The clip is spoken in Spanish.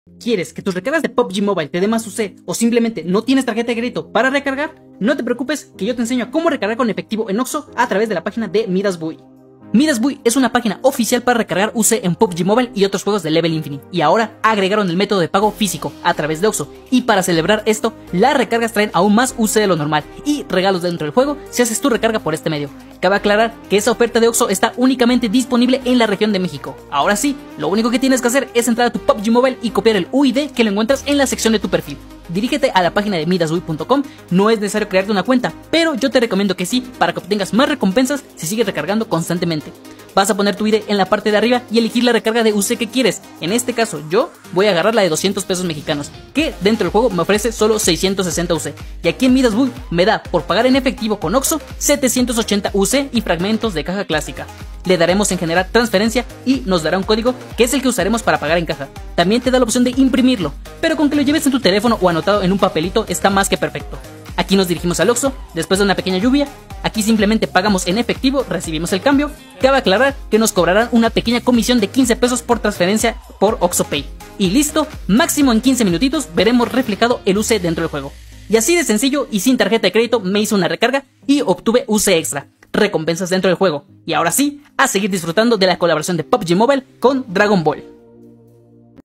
¿Quieres que tus recargas de PUBG Mobile te dé más UC o simplemente no tienes tarjeta de crédito para recargar? No te preocupes, que yo te enseño a cómo recargar con efectivo en Oxxo a través de la página de MidasBuy. MidasBuy es una página oficial para recargar UC en PUBG Mobile y otros juegos de Level Infinite, y ahora agregaron el método de pago físico a través de Oxxo, y para celebrar esto, las recargas traen aún más UC de lo normal y regalos dentro del juego si haces tu recarga por este medio. Cabe aclarar que esa oferta de Oxxo está únicamente disponible en la región de México. Ahora sí, lo único que tienes que hacer es entrar a tu PUBG Mobile y copiar el UID que lo encuentras en la sección de tu perfil. Dirígete a la página de midasbuy.com, no es necesario crearte una cuenta, pero yo te recomiendo que sí, para que obtengas más recompensas si sigues recargando constantemente. Vas a poner tu ID en la parte de arriba y elegir la recarga de UC que quieres. En este caso yo voy a agarrar la de 200 pesos mexicanos, que dentro del juego me ofrece solo 660 UC. Y aquí en MidasBuy me da por pagar en efectivo con Oxxo 780 UC y fragmentos de caja clásica. Le daremos en generar transferencia y nos dará un código que es el que usaremos para pagar en caja. También te da la opción de imprimirlo, pero con que lo lleves en tu teléfono o anotado en un papelito está más que perfecto. Aquí nos dirigimos al Oxxo, después de una pequeña lluvia. Aquí simplemente pagamos en efectivo, recibimos el cambio. Cabe aclarar que nos cobrarán una pequeña comisión de 15 pesos por transferencia por Oxxo Pay. Y listo, máximo en 15 minutitos veremos reflejado el UC dentro del juego. Y así de sencillo y sin tarjeta de crédito me hice una recarga y obtuve UC extra, recompensas dentro del juego. Y ahora sí, a seguir disfrutando de la colaboración de PUBG Mobile con Dragon Ball.